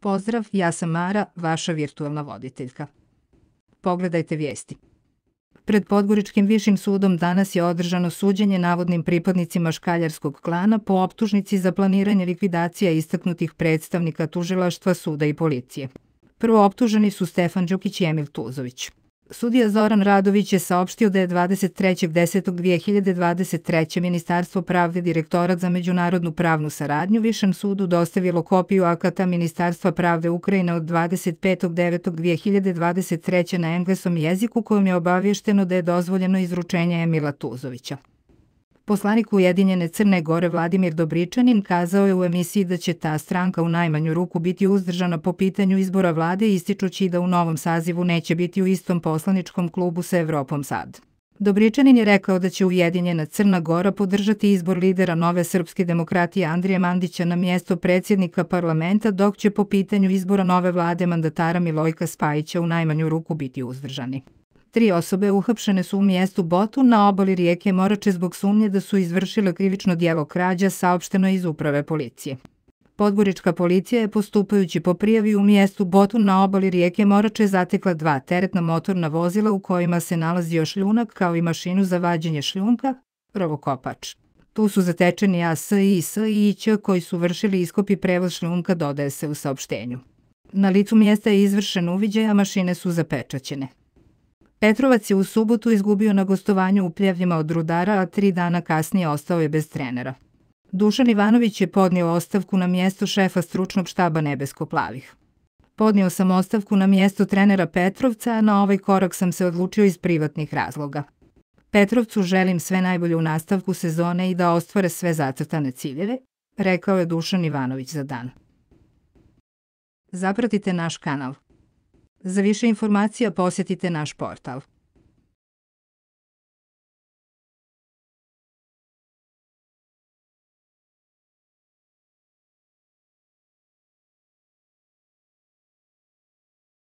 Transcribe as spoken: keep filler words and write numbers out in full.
Pozdrav, ja sam Mara, vaša virtualna voditeljka. Pogledajte vijesti. Pred Podgoričkim višim sudom danas je održano suđenje navodnim pripadnicima škaljarskog klana po optužnici za planiranje likvidacija istaknutih predstavnika tužilaštva, suda i policije. Prvo optuženi su Stefan Đukić i Emil Tuzović. Sudija Zoran Radović je saopštio da je dvadeset trećeg desetog dve hiljade dvadeset treće. Ministarstvo pravde Direktorat za međunarodnu pravnu saradnju Višem sudu dostavilo kopiju akata Ministarstva pravde Ukrajine od dvadeset petog devetog dve hiljade dvadeset treće. na engleskom jeziku kojom je obavješteno da je dozvoljeno izručenje Emila Tuzovića. Poslanik Ujedinjene Crne Gore Vladimir Dobričanin kazao je u emisiji da će ta stranka u najmanju ruku biti uzdržana po pitanju izbora vlade, ističući da u novom sazivu neće biti u istom poslaničkom klubu sa Evropom sad. Dobričanin je rekao da će Ujedinjena Crna Gora podržati izbor lidera Nove srpske demokratije Andrije Mandića na mjesto predsjednika parlamenta, dok će po pitanju izbora nove vlade mandatara Milojka Spajića u najmanju ruku biti uzdržani. Tri osobe uhapšene su u mjestu Botun na obali rijeke Morače zbog sumnje da su izvršile krivično djelo krađa, saopšteno iz uprave policije. Podgorička policija je postupajući po prijavi u mjestu Botun na obali rijeke Morače zatekla dva teretna motorna vozila u kojima se nalazio šljunak kao i mašinu za vađenje šljunka, rovokopač. Tu su zatečeni A S I S i I Ć koji su vršili iskop i prevoz šljunka, dodaje se u saopštenju. Na licu mjesta je izvršen uviđaj, a mašine su zapečaćene. Petrovac je u subotu izgubio na gostovanju u Pljevljima od Rudara, a tri dana kasnije ostao je bez trenera. Dušan Ivanović je podnio ostavku na mjesto šefa stručnog štaba Nebesko-plavih. Podnio sam ostavku na mjesto trenera Petrovca, a na ovaj korak sam se odlučio iz privatnih razloga. Petrovcu želim sve najbolje u nastavku sezone i da ostvare sve zacrtane ciljeve, rekao je Dušan Ivanović za Dan. Zapratite naš kanal. Za više informacija posjetite naš portal.